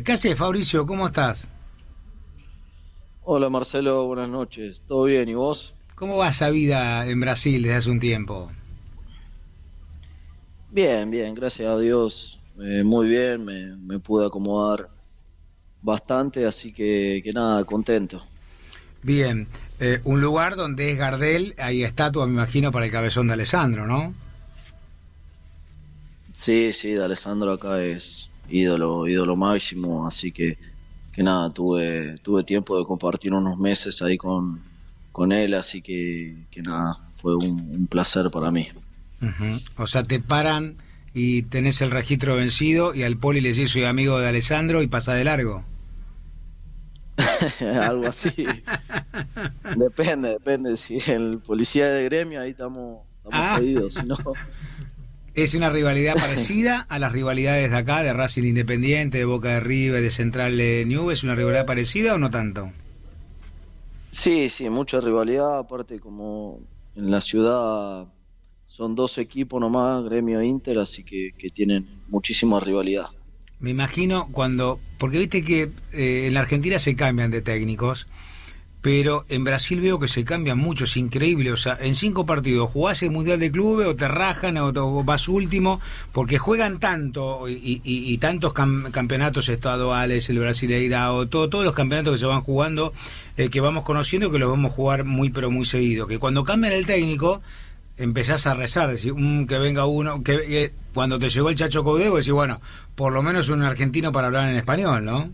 ¿Qué haces, Fabricio? ¿Cómo estás? Hola Marcelo, buenas noches. ¿Todo bien? ¿Y vos? ¿Cómo va esa vida en Brasil desde hace un tiempo? Bien, bien, gracias a Dios. Muy bien, me pude acomodar bastante, así que nada, contento. Bien, un lugar donde es Gardel, hay estatua, me imagino, para el cabezón de Alessandro, ¿no? Sí, sí, de Alessandro acá es ídolo, ídolo máximo, así que nada, tuve tiempo de compartir unos meses ahí con él, así que nada, fue un placer para mí. Ujú. O sea, te paran y tenés el registro vencido y al poli le decís soy amigo de Alessandro y pasa de largo. Algo así. Depende. Si el policía de gremio, ahí estamos Ah, jodidos. Si no, es una rivalidad parecida a las rivalidades de acá, de Racing Independiente, de Boca de River, de Central Newell's, ¿es una rivalidad parecida o no tanto? sí, sí, mucha rivalidad. Aparte, como en la ciudad son dos equipos nomás, Gremio e Inter, así que tienen muchísima rivalidad. Me imagino cuando, porque viste que en la Argentina se cambian de técnicos, pero en Brasil veo que se cambian mucho, es increíble, o sea, en 5 partidos jugás el Mundial de Clubes o te rajan o vas último, porque juegan tanto y tantos campeonatos estaduales, el Brasileirao, todos los campeonatos que se van jugando, que vamos conociendo, que los vamos a jugar muy pero muy seguido, que cuando cambian el técnico empezás a rezar, decir, que venga uno, que cuando te llegó el Chacho Coudet, vos decís, bueno, por lo menos un argentino para hablar en español, ¿no?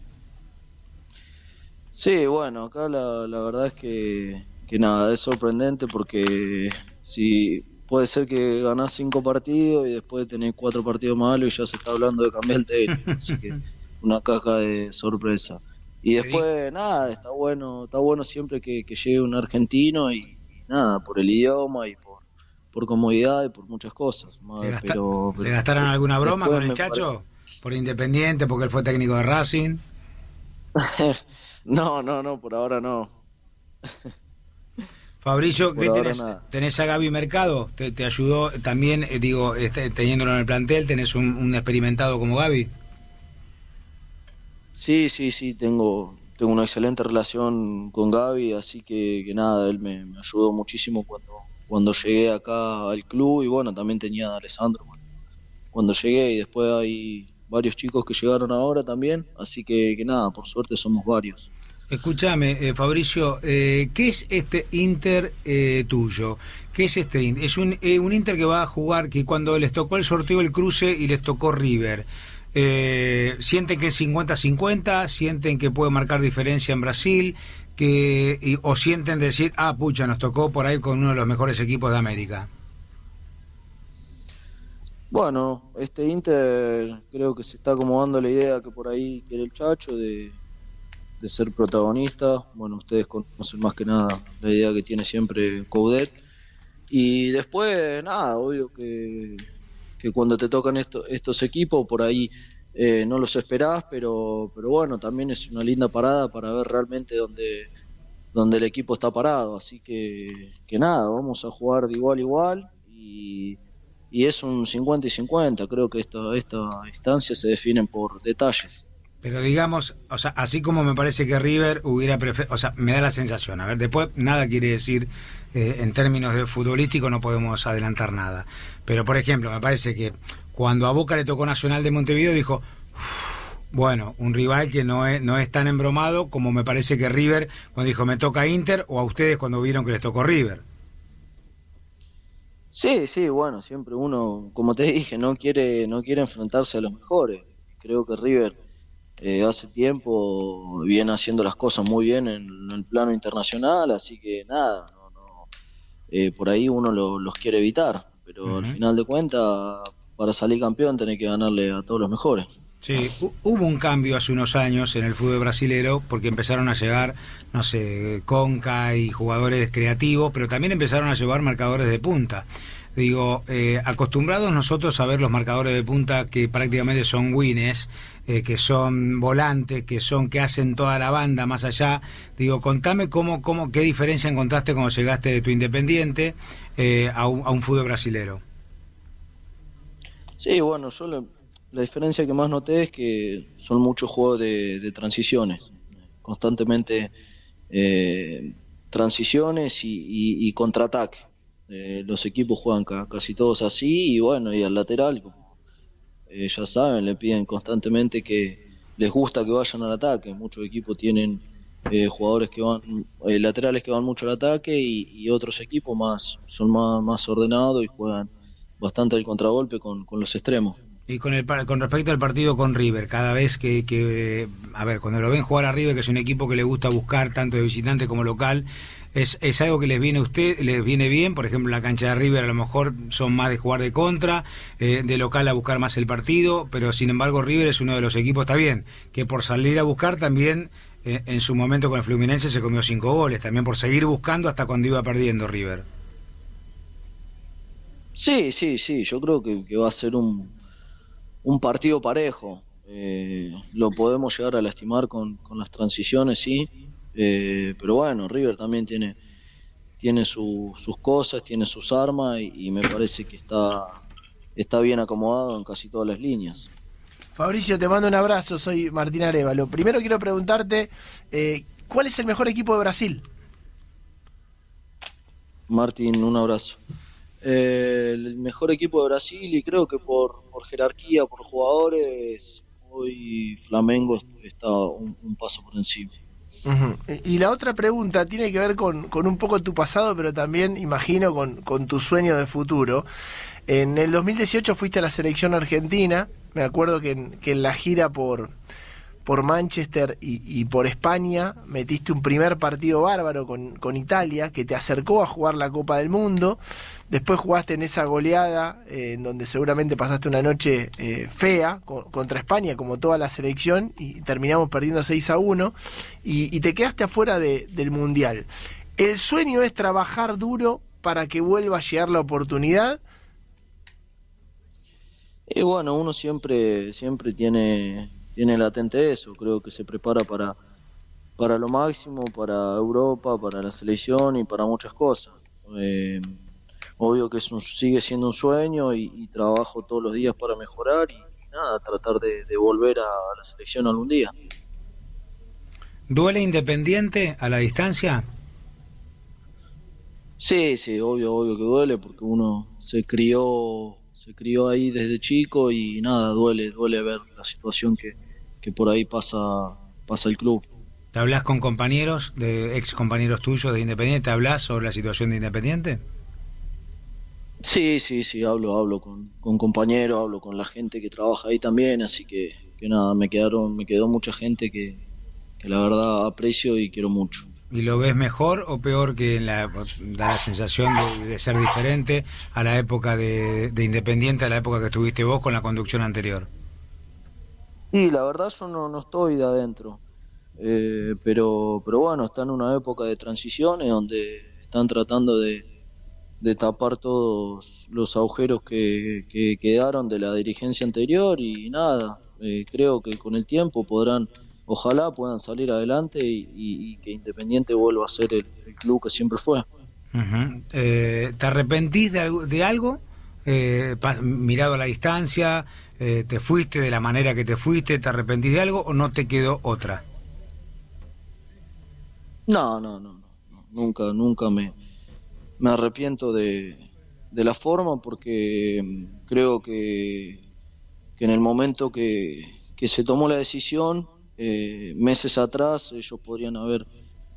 Sí, bueno, acá la verdad es que nada, es sorprendente porque si puede ser que ganás 5 partidos y después tenés 4 partidos malos y ya se está hablando de cambiar el técnico, así que una caja de sorpresa. Y Te di- después nada, está bueno siempre que llegue un argentino y nada, por el idioma y por comodidad y por muchas cosas, ¿Se se pero gastaron alguna broma con después el me parece... Chacho? Por Independiente, porque él fue técnico de Racing. No, no, no, por ahora no, Fabricio, por ¿qué ahora tenés? nada. ¿Tenés a Gaby Mercado? ¿Te ayudó también, digo, teniéndolo en el plantel? ¿Tenés un experimentado como Gaby? Sí, sí, sí, tengo una excelente relación con Gaby, así que nada, él me ayudó muchísimo cuando llegué acá al club y bueno, también tenía a Alessandro cuando llegué y después hay varios chicos que llegaron ahora también, así que nada, por suerte somos varios. Escúchame, Fabricio, ¿qué es este Inter tuyo? ¿Qué es este Inter? Es un Inter que va a jugar, que cuando les tocó el sorteo el cruce y les tocó River, ¿sienten que es 50-50? ¿Sienten que puede marcar diferencia en Brasil? ¿O sienten decir, ah, pucha, nos tocó por ahí con uno de los mejores equipos de América? Bueno, este Inter creo que se está acomodando la idea que por ahí quiere el Chacho de ser protagonista. Bueno, ustedes conocen más que nada la idea que tiene siempre Coudet. Y después, nada, obvio que cuando te tocan estos equipos, por ahí no los esperás, pero bueno, también es una linda parada para ver realmente dónde el equipo está parado. Así que nada, vamos a jugar de igual a igual y es un 50 y 50. Creo que esta instancia se definen por detalles. Pero digamos, o sea, así como me parece que River hubiera preferido, o sea, me da la sensación, a ver, después nada quiere decir, en términos de futbolístico no podemos adelantar nada. Pero, por ejemplo, me parece que cuando a Boca le tocó Nacional de Montevideo dijo, "Uf, bueno, un rival que no es tan embromado como me parece que River cuando dijo me toca Inter o a ustedes cuando vieron que les tocó River. Sí, sí, bueno, siempre uno, como te dije, no quiere enfrentarse a los mejores. Creo que River hace tiempo viene haciendo las cosas muy bien en el plano internacional, así que nada, por ahí uno los quiere evitar, pero al Ujú. final de cuentas, para salir campeón tenés que ganarle a todos los mejores. Sí, hubo un cambio hace unos años en el fútbol brasilero porque empezaron a llegar, no sé, Conca y jugadores creativos, pero también empezaron a llevar marcadores de punta. Digo, acostumbrados nosotros a ver los marcadores de punta que prácticamente son winners, que son volantes, que hacen toda la banda más allá. Digo, contame qué diferencia encontraste cuando llegaste de tu Independiente a un fútbol brasilero. Sí, bueno, yo la diferencia que más noté es que son muchos juegos de transiciones, constantemente transiciones y contraataque. Los equipos juegan casi todos así y bueno, y al lateral, como ya saben, le piden constantemente que les gusta que vayan al ataque. Muchos equipos tienen jugadores que van, laterales que van mucho al ataque y otros equipos son más ordenados y juegan bastante el contragolpe con los extremos. Y con respecto al partido con River, cada vez a ver, cuando lo ven jugar a River, que es un equipo que le gusta buscar tanto de visitante como local, es algo que les viene bien. Por ejemplo, en la cancha de River a lo mejor son más de jugar de contra, de local a buscar más el partido, pero sin embargo River es uno de los equipos, está bien, que por salir a buscar también, en su momento con el Fluminense se comió 5 goles, también por seguir buscando hasta cuando iba perdiendo River. Sí, yo creo que va a ser un partido parejo. Lo podemos llegar a lastimar con las transiciones, sí. Pero bueno, River también tiene sus cosas, tiene sus armas y me parece que está bien acomodado en casi todas las líneas. Fabricio, te mando un abrazo, soy Martín Arévalo. Primero quiero preguntarte, ¿cuál es el mejor equipo de Brasil? Martín, un abrazo. El mejor equipo de Brasil y creo que por jerarquía, por jugadores, hoy Flamengo está un paso por encima. Uh-huh. Y la otra pregunta tiene que ver con un poco tu pasado, pero también imagino con tu sueño de futuro. En el 2018 fuiste a la selección argentina, me acuerdo que en la gira por Manchester y por España metiste un primer partido bárbaro con Italia, que te acercó a jugar la Copa del Mundo. Después jugaste en esa goleada, en donde seguramente pasaste una noche fea contra España, como toda la selección, y terminamos perdiendo 6-1, y te quedaste afuera del Mundial. ¿El sueño es trabajar duro para que vuelva a llegar la oportunidad? Y bueno, uno siempre tiene latente eso. Creo que se prepara para lo máximo, para Europa, para la selección y para muchas cosas. Obvio que sigue siendo un sueño y trabajo todos los días para mejorar y nada, tratar de volver a la selección algún día. ¿Duele Independiente a la distancia? Sí, obvio que duele porque uno se crió ahí desde chico y nada, duele ver la situación que por ahí pasa el club. ¿Te hablas con compañeros, ex compañeros tuyos de Independiente? ¿Te hablas sobre la situación de Independiente? Sí, hablo con compañeros, hablo con la gente que trabaja ahí también, así que nada, me quedó mucha gente que la verdad aprecio y quiero mucho. ¿Y lo ves mejor o peor que da la sensación de ser diferente a la época de Independiente, a la época que estuviste vos con la conducción anterior? Y la verdad yo no estoy de adentro, pero bueno, está en una época de transiciones donde están tratando de tapar todos los agujeros que quedaron de la dirigencia anterior y nada, creo que con el tiempo ojalá puedan salir adelante y que Independiente vuelva a ser el club que siempre fue. Uh-huh. ¿Te arrepentís de algo? Mirado a la distancia, ¿te fuiste de la manera que te fuiste? ¿Te arrepentís de algo o no te quedó otra? No, nunca me arrepiento de la forma porque creo que en el momento que se tomó la decisión, meses atrás ellos podrían haber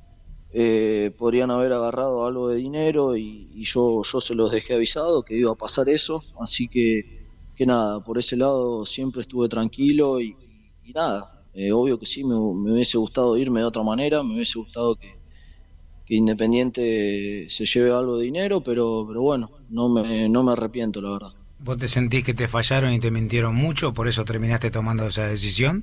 agarrado algo de dinero y yo se los dejé avisado que iba a pasar eso, así que nada, por ese lado siempre estuve tranquilo y nada, obvio que sí, me hubiese gustado irme de otra manera, me hubiese gustado que Independiente se lleve algo de dinero, pero bueno, no me arrepiento, la verdad. ¿Vos te sentís que te fallaron y te mintieron mucho, por eso terminaste tomando esa decisión?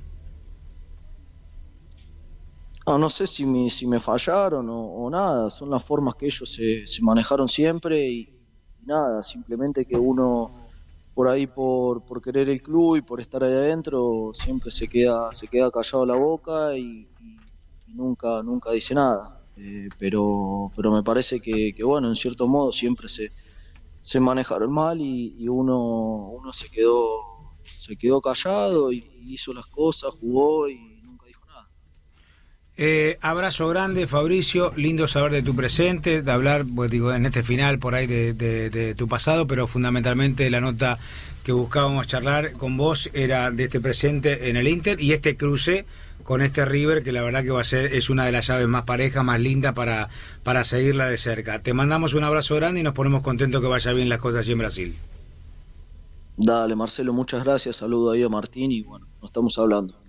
No sé si me fallaron o nada, son las formas que ellos se manejaron siempre y nada, simplemente que uno por ahí por querer el club y por estar ahí adentro siempre se queda callado la boca y nunca dice nada. Pero me parece que bueno, en cierto modo siempre se manejaron mal y uno se quedó se quedó callado y hizo las cosas, jugó y nunca dijo nada. Abrazo grande, Fabricio, lindo saber de tu presente, de hablar, pues, digo, en este final por ahí de tu pasado, pero fundamentalmente la nota que buscábamos charlar con vos era de este presente en el Inter y este cruce con este River, que la verdad que es una de las llaves más parejas, más lindas para seguirla de cerca. Te mandamos un abrazo grande y nos ponemos contentos que vaya bien las cosas allí en Brasil. Dale, Marcelo, muchas gracias, saludo ahí a Martín y bueno, nos estamos hablando.